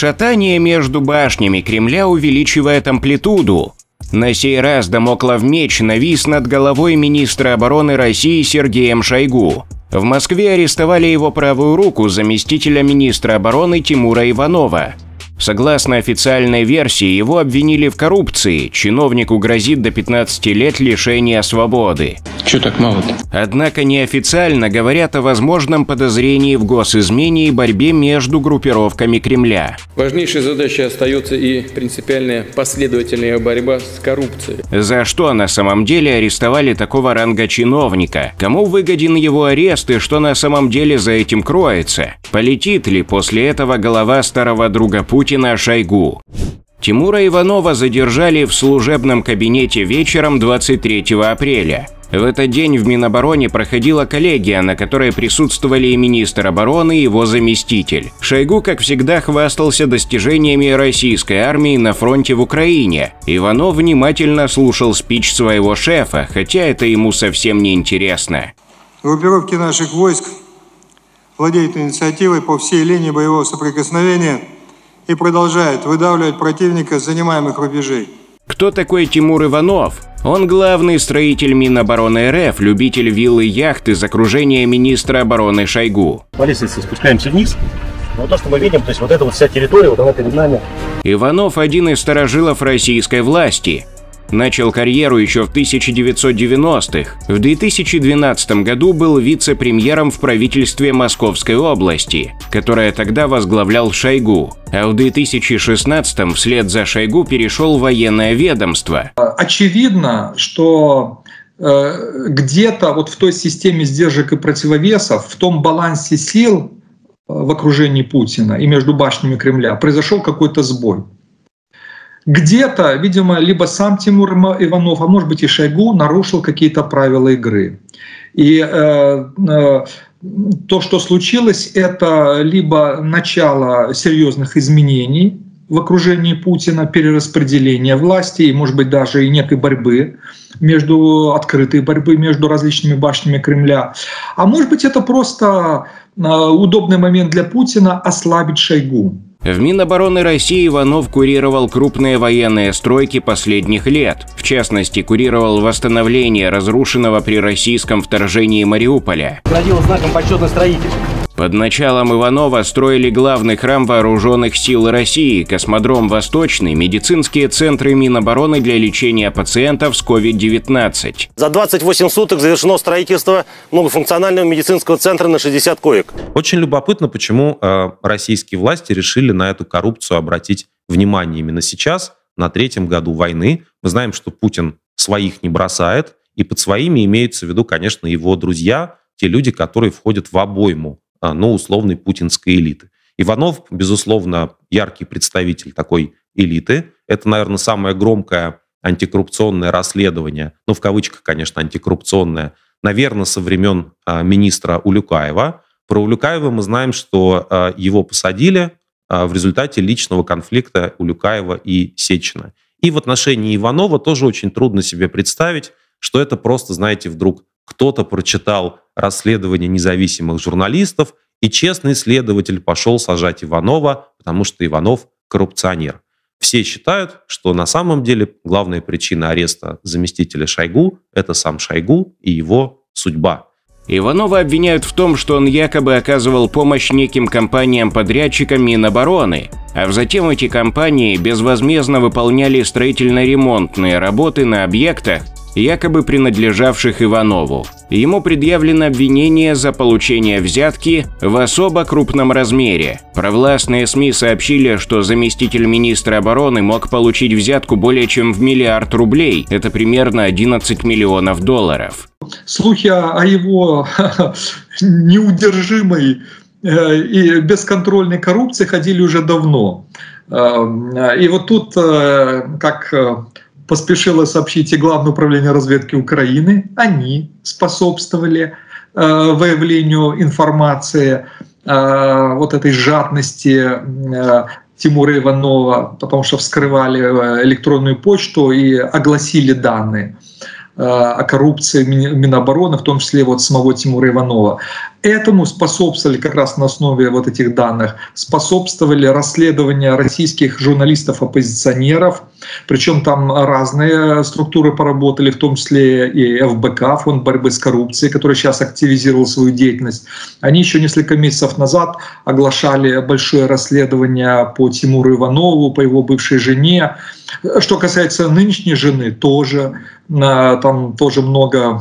Шатание между башнями Кремля увеличивает амплитуду. На сей раз дамоклов меч навис над головой министра обороны России Сергеем Шойгу. В Москве арестовали его правую руку, заместителя министра обороны Тимура Иванова. Согласно официальной версии, его обвинили в коррупции, чиновнику грозит до 15 лет лишения свободы. Чё так мало-то? Однако неофициально говорят о возможном подозрении в госизмене и борьбе между группировками Кремля. Важнейшей задачей остается и принципиальная последовательная борьба с коррупцией. За что на самом деле арестовали такого ранга чиновника? Кому выгоден его арест и что на самом деле за этим кроется? Полетит ли после этого голова старого друга Путина Шойгу? Тимура Иванова задержали в служебном кабинете вечером 23 апреля. В этот день в Минобороне проходила коллегия, на которой присутствовали и министр обороны, и его заместитель. Шойгу, как всегда, хвастался достижениями российской армии на фронте в Украине. Иванов внимательно слушал спич своего шефа, хотя это ему совсем не интересно. Группировки наших войск владеют инициативой по всей линии боевого соприкосновения и продолжают выдавливать противника с занимаемых рубежей. Кто такой Тимур Иванов? Он главный строитель Минобороны РФ, любитель виллы и яхт из окружения министра обороны Шойгу. По лестнице спускаемся вниз. Но то, что мы видим, то есть вот эта вот вся территория, вот она перед нами. Иванов – один из старожилов российской власти. Начал карьеру еще в 1990-х. В 2012 году был вице-премьером в правительстве Московской области, которое тогда возглавлял Шойгу. А в 2016-м вслед за Шойгу перешел в военное ведомство. Очевидно, что где-то вот в той системе сдержек и противовесов, в том балансе сил в окружении Путина и между башнями Кремля произошел какой-то сбой. Где-то, видимо, либо сам Тимур Иванов, а может быть и Шойгу нарушил какие-то правила игры. И то, что случилось, это либо начало серьезных изменений в окружении Путина, перераспределения власти и, может быть, даже и некой борьбы, открытой борьбы между различными башнями Кремля. А может быть, это просто удобный момент для Путина ослабить Шойгу. В Минобороны России Иванов курировал крупные военные стройки последних лет. В частности, курировал восстановление разрушенного при российском вторжении Мариуполя. Наградил знаком почетный строитель. Под началом Иванова строили главный храм Вооруженных сил России, космодром Восточный, медицинские центры Минобороны для лечения пациентов с COVID-19. За 28 суток завершено строительство многофункционального медицинского центра на 60 коек. Очень любопытно, почему российские власти решили на эту коррупцию обратить внимание именно сейчас, на 3-м году войны. Мы знаем, что Путин своих не бросает, и под своими имеются в виду, конечно, его друзья, те люди, которые входят в обойму условной путинской элиты. Иванов, безусловно, яркий представитель такой элиты. Это, наверное, самое громкое антикоррупционное расследование, в кавычках, конечно, антикоррупционное, наверное, со времен министра Улюкаева. Про Улюкаева мы знаем, что его посадили в результате личного конфликта Улюкаева и Сечина. И в отношении Иванова тоже очень трудно себе представить, что это просто, знаете, вдруг кто-то прочитал расследование независимых журналистов, и честный следователь пошел сажать Иванова, потому что Иванов коррупционер. Все считают, что на самом деле главная причина ареста заместителя Шойгу – это сам Шойгу и его судьба. Иванова обвиняют в том, что он якобы оказывал помощь неким компаниям-подрядчикам Минобороны, а затем эти компании безвозмездно выполняли строительно-ремонтные работы на объектах, якобы принадлежавших Иванову. Ему предъявлено обвинение за получение взятки в особо крупном размере. Провластные СМИ сообщили, что заместитель министра обороны мог получить взятку более чем в $1 миллиард рублей, это примерно 11 миллионов долларов. Слухи о его неудержимой и бесконтрольной коррупции ходили уже давно. И вот тут, как поспешило сообщить и Главное управление разведки Украины, они способствовали выявлению информации вот этой жадности Тимура Иванова, потому что вскрывали электронную почту и огласили данные о коррупции Минобороны, в том числе вот самого Тимура Иванова. Этому способствовали как раз на основе вот этих данных, способствовали расследования российских журналистов-оппозиционеров, причем там разные структуры поработали, в том числе и ФБК, Фонд борьбы с коррупцией, который сейчас активизировал свою деятельность. Они еще несколько месяцев назад оглашали большое расследование по Тимуру Иванову, по его бывшей жене. Что касается нынешней жены, тоже там тоже много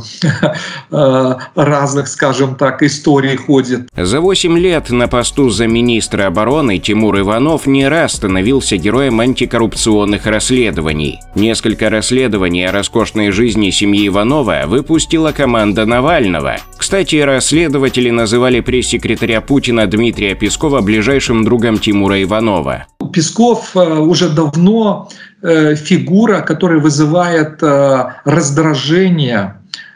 разных, скажем так, историй ходит. За 8 лет на посту замминистра обороны Тимур Иванов не раз становился героем антикоррупционных расследований. Несколько расследований о роскошной жизни семьи Иванова выпустила команда Навального. Кстати, расследователи называли пресс-секретаря Путина Дмитрия Пескова ближайшим другом Тимура Иванова. Песков уже давно фигура, которая вызывает раздражение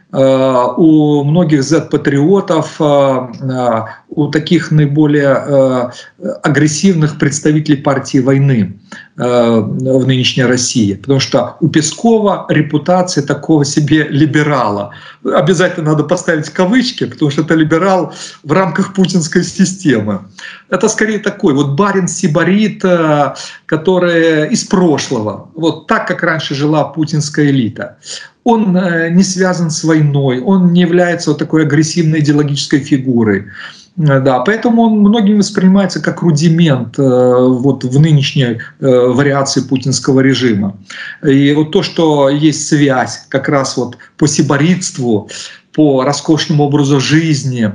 у многих Z-патриотов, у таких наиболее агрессивных представителей партии войны в нынешней России. Потому что у Пескова репутация такого себе либерала. Обязательно надо поставить кавычки, потому что это либерал в рамках путинской системы. Это скорее такой вот барин-сибарит, который из прошлого. Вот так, как раньше жила путинская элита. Он не связан с войной, он не является вот такой агрессивной идеологической фигурой. Да, поэтому он многими воспринимается как рудимент вот в нынешней вариации путинского режима. И вот то, что есть связь как раз вот по сибаритству, по роскошному образу жизни,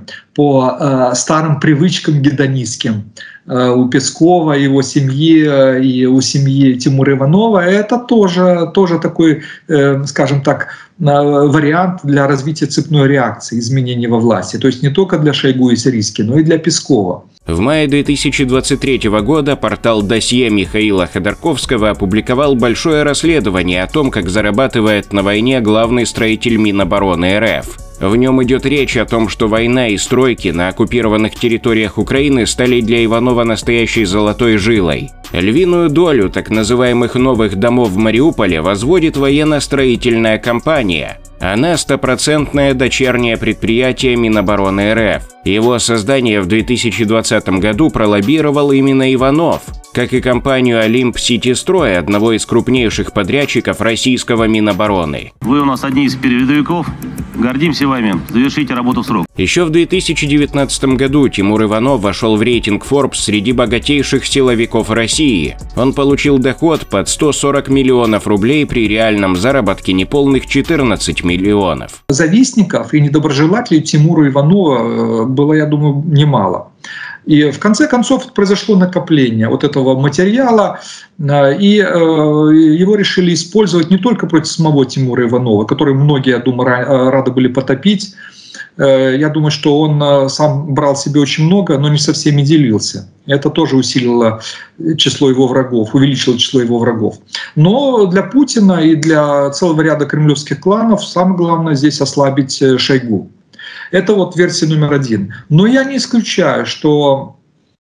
по старым привычкам гедонистским у Пескова, его семьи и у семьи Тимура Иванова, это тоже такой, скажем так, вариант для развития цепной реакции, изменений во власти. То есть не только для Шойгу и Сирийски, но и для Пескова. В мае 2023 года портал «Досье» Михаила Ходорковского опубликовал большое расследование о том, как зарабатывает на войне главный строитель Минобороны РФ. В нем идет речь о том, что война и стройки на оккупированных территориях Украины стали для Иванова настоящей золотой жилой. Львиную долю так называемых новых домов в Мариуполе возводит военно-строительная компания. Она стопроцентное дочернее предприятие Минобороны РФ. Его создание в 2020 году пролоббировал именно Иванов, как и компанию «Олимп Сити-Строй», одного из крупнейших подрядчиков российского Минобороны. Вы у нас одни из передовиков. Гордимся вами. Завершите работу в срок. Еще в 2019 году Тимур Иванов вошел в рейтинг Forbes среди богатейших силовиков России. Он получил доход под 140 миллионов рублей при реальном заработке неполных 14 миллионов. Завистников и недоброжелателей Тимура Иванова было, я думаю, немало. И в конце концов произошло накопление вот этого материала, и его решили использовать не только против самого Тимура Иванова, который многие, я думаю, рады были потопить. Я думаю, что он сам брал себе очень много, но не со всеми делился. Это тоже усилило число его врагов, увеличило число его врагов. Но для Путина и для целого ряда кремлевских кланов самое главное здесь ослабить Шойгу. Это вот версия номер один. Но я не исключаю, что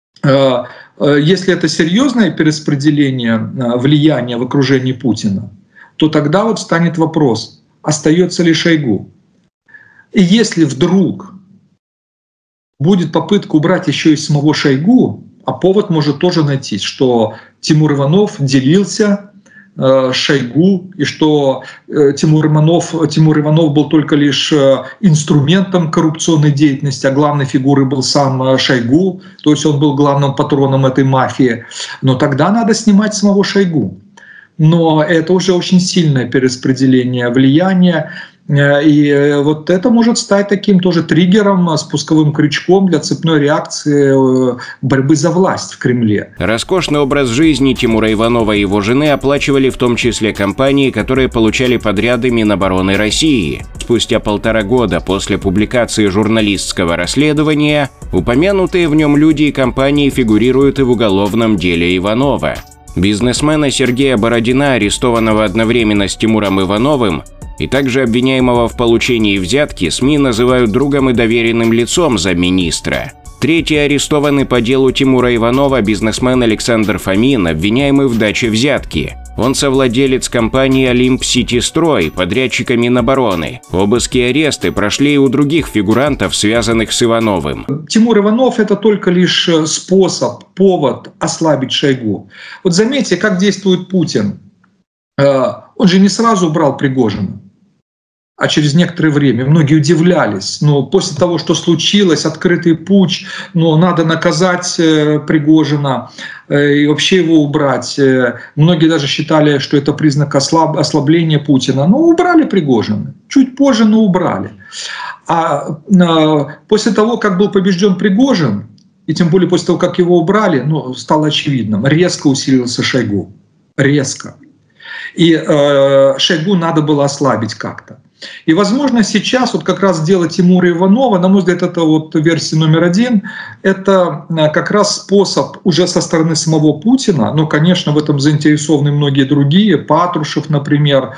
если это серьезное перераспределение влияния в окружении Путина, то тогда вот станет вопрос, остается ли Шойгу. И если вдруг будет попытка убрать еще и самого Шойгу, а повод может тоже найтись, что Тимур Иванов делился Шойгу, и что Тимур Иванов был только лишь инструментом коррупционной деятельности, а главной фигурой был сам Шойгу, то есть он был главным патроном этой мафии, но тогда надо снимать самого Шойгу. Но это уже очень сильное перераспределение влияния, и вот это может стать таким тоже триггером, спусковым крючком для цепной реакции борьбы за власть в Кремле. Роскошный образ жизни Тимура Иванова и его жены оплачивали в том числе компании, которые получали подряды Минобороны России. Спустя 1,5 года после публикации журналистского расследования упомянутые в нем люди и компании фигурируют и в уголовном деле Иванова. Бизнесмена Сергея Бородина, арестованного одновременно с Тимуром Ивановым, и также обвиняемого в получении взятки, СМИ называют другом и доверенным лицом замминистра. Третий арестованный по делу Тимура Иванова бизнесмен Александр Фомин, обвиняемый в даче взятки. Он совладелец компании «Олимп Сити Строй», подрядчика Минобороны. Обыски и аресты прошли и у других фигурантов, связанных с Ивановым. Тимур Иванов – это только лишь способ, повод ослабить Шойгу. Вот заметьте, как действует Путин. Он же не сразу убрал Пригожина, а через некоторое время. Многие удивлялись. Но после того, что случилось, открытый путч, надо наказать Пригожина и вообще его убрать. Многие даже считали, что это признак ослабления Путина. Но убрали Пригожина. Чуть позже, но убрали. А после того, как был побежден Пригожин, и тем более после того, как его убрали, стало очевидным, резко усилился Шойгу. Резко. И Шойгу надо было ослабить как-то. И, возможно, сейчас вот как раз дело Тимура Иванова, на мой взгляд, это вот версия номер 1, это как раз способ уже со стороны самого Путина, но, конечно, в этом заинтересованы многие другие, Патрушев, например,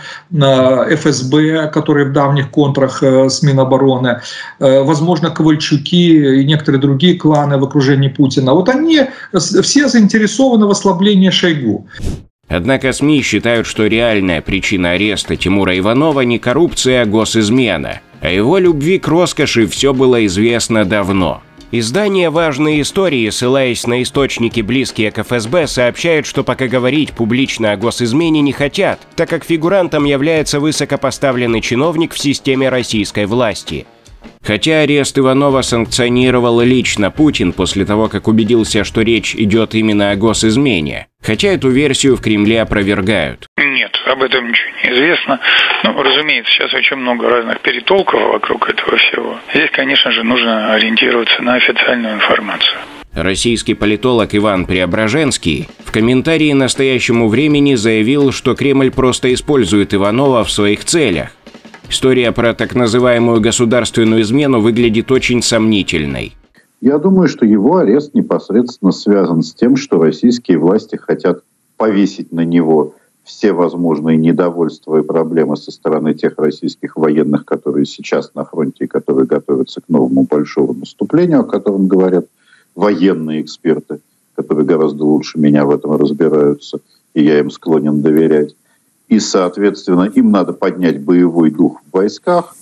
ФСБ, которые в давних контрах с Минобороны, возможно, Ковальчуки и некоторые другие кланы в окружении Путина. Вот они все заинтересованы в ослаблении Шойгу. Однако СМИ считают, что реальная причина ареста Тимура Иванова не коррупция, а госизмена. О его любви к роскоши все было известно давно. Издание «Важные истории», ссылаясь на источники, близкие к ФСБ, сообщает, что пока говорить публично о госизмене не хотят, так как фигурантом является высокопоставленный чиновник в системе российской власти. Хотя арест Иванова санкционировал лично Путин после того, как убедился, что речь идет именно о госизмене. Хотя эту версию в Кремле опровергают. Нет, об этом ничего не известно. Разумеется, сейчас очень много разных перетолков вокруг этого всего. Здесь, конечно же, нужно ориентироваться на официальную информацию. Российский политолог Иван Преображенский в комментарии «Настоящему времени» заявил, что Кремль просто использует Иванова в своих целях. История про так называемую государственную измену выглядит очень сомнительной. Я думаю, что его арест непосредственно связан с тем, что российские власти хотят повесить на него все возможные недовольства и проблемы со стороны тех российских военных, которые сейчас на фронте и которые готовятся к новому большому наступлению, о котором говорят военные эксперты, которые гораздо лучше меня в этом разбираются, и я им склонен доверять. И, соответственно, им надо поднять боевой дух в войсках.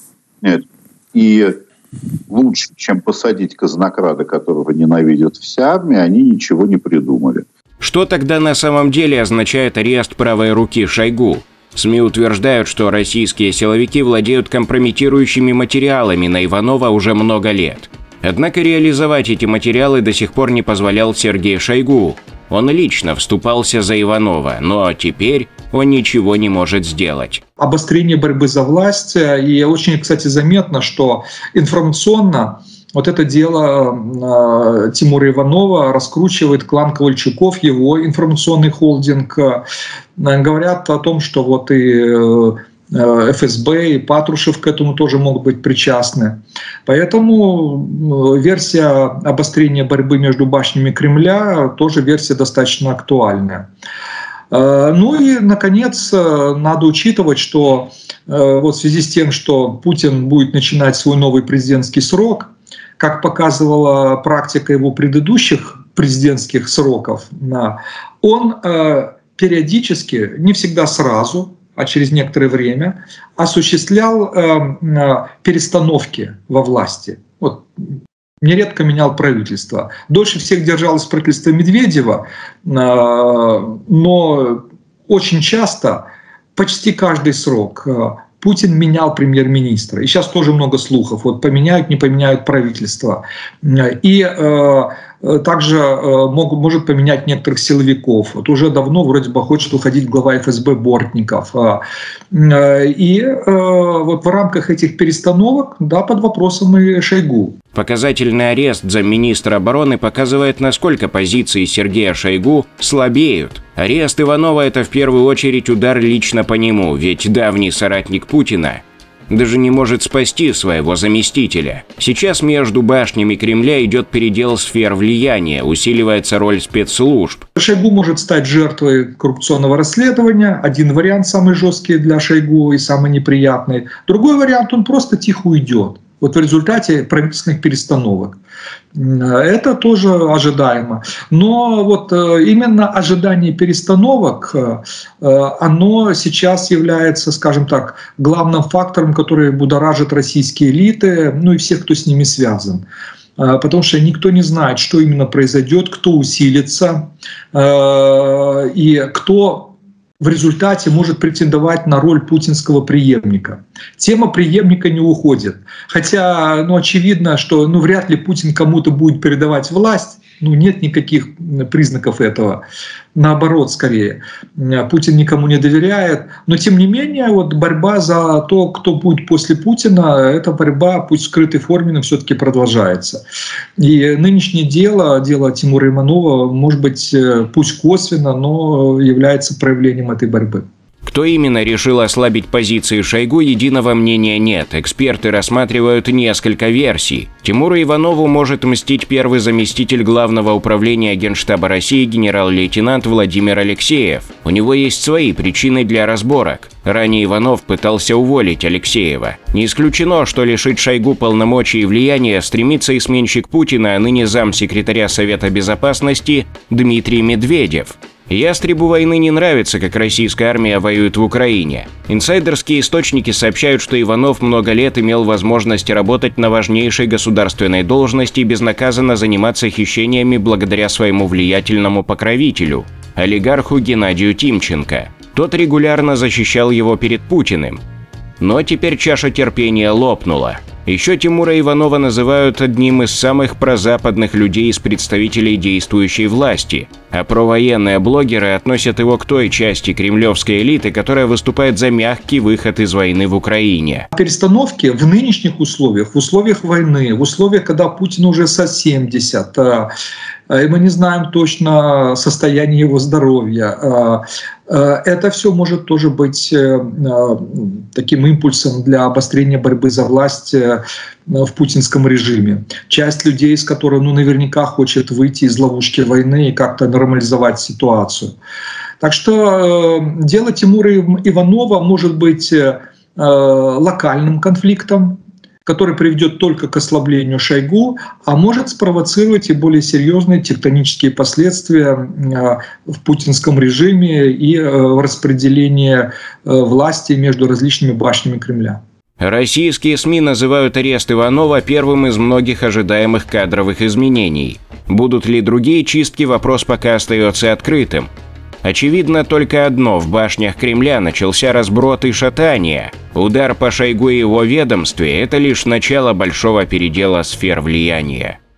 И лучше, чем посадить казнокрада, которого ненавидит вся армия, они ничего не придумали. Что тогда на самом деле означает арест правой руки Шойгу? СМИ утверждают, что российские силовики владеют компрометирующими материалами на Иванова уже много лет. Однако реализовать эти материалы до сих пор не позволял Сергей Шойгу. Он лично вступался за Иванова, но теперь он ничего не может сделать. Обострение борьбы за власть. И очень, кстати, заметно, что информационно вот это дело Тимура Иванова раскручивает клан Ковальчуков, его информационный холдинг. Говорят о том, что вот и ФСБ и Патрушев к этому тоже могут быть причастны. Поэтому версия обострения борьбы между башнями Кремля тоже версия достаточно актуальная. И, наконец, надо учитывать, что вот в связи с тем, что Путин будет начинать свой новый президентский срок, как показывала практика его предыдущих президентских сроков, он периодически, не всегда сразу, а через некоторое время, осуществлял перестановки во власти. Вот, нередко менял правительство. Дольше всех держалось правительство Медведева, но очень часто, почти каждый срок, Путин менял премьер-министра. И сейчас тоже много слухов. Вот поменяют, не поменяют правительство. И также может поменять некоторых силовиков. Вот уже давно вроде бы хочет уходить глава ФСБ Бортников. И вот в рамках этих перестановок, под вопросом и Шойгу. Показательный арест замминистра обороны показывает, насколько позиции Сергея Шойгу слабеют. Арест Иванова – это в первую очередь удар лично по нему, ведь давний соратник Путина даже не может спасти своего заместителя. Сейчас между башнями Кремля идет передел сфер влияния, усиливается роль спецслужб. Шойгу может стать жертвой коррупционного расследования. Один вариант самый жесткий для Шойгу и самый неприятный. Другой вариант – он просто тихо уйдет. вот в результате правительственных перестановок. Это тоже ожидаемо. Но вот именно ожидание перестановок, оно сейчас является, скажем так, главным фактором, который будоражит российские элиты, ну и всех, кто с ними связан. Потому что никто не знает, что именно произойдет, кто усилится и кто в результате может претендовать на роль путинского преемника. Тема преемника не уходит. Хотя, очевидно, что вряд ли Путин кому-то будет передавать власть. Нет никаких признаков этого. Наоборот, скорее. Путин никому не доверяет. Но, тем не менее, вот борьба за то, кто будет после Путина, эта борьба, пусть в скрытой форме, но все-таки продолжается. И нынешнее дело Тимура Иванова, может быть, пусть косвенно, но является проявлением этой борьбы. Кто именно решил ослабить позиции Шойгу, единого мнения нет. Эксперты рассматривают несколько версий. Тимуру Иванову может мстить первый заместитель Главного управления Генштаба России генерал-лейтенант Владимир Алексеев. У него есть свои причины для разборок. Ранее Иванов пытался уволить Алексеева. Не исключено, что лишить Шойгу полномочий и влияния стремится и сменщик Путина, а ныне замсекретаря Совета Безопасности Дмитрий Медведев. Ястребу войны не нравится, как российская армия воюет в Украине. Инсайдерские источники сообщают, что Иванов много лет имел возможность работать на важнейшей государственной должности и безнаказанно заниматься хищениями благодаря своему влиятельному покровителю – олигарху Геннадию Тимченко. Тот регулярно защищал его перед Путиным. Но теперь чаша терпения лопнула. Еще Тимура Иванова называют одним из самых прозападных людей из представителей действующей власти, а провоенные блогеры относят его к той части кремлевской элиты, которая выступает за мягкий выход из войны в Украине. Перестановки в нынешних условиях, в условиях войны, в условиях, когда Путин уже за 70, и мы не знаем точно состояние его здоровья, это все может тоже быть таким импульсом для обострения борьбы за власть в путинском режиме. Часть людей, из которых наверняка хочет выйти из ловушки войны и как-то нормализовать ситуацию. Так что дело Тимура Иванова может быть локальным конфликтом, который приведет только к ослаблению Шойгу, а может спровоцировать и более серьезные тектонические последствия в путинском режиме и в распределении власти между различными башнями Кремля. Российские СМИ называют арест Иванова первым из многих ожидаемых кадровых изменений. Будут ли другие чистки, вопрос пока остается открытым. Очевидно только одно – в башнях Кремля начался разброд и шатание. Удар по Шойгу и его ведомстве – это лишь начало большого передела сфер влияния.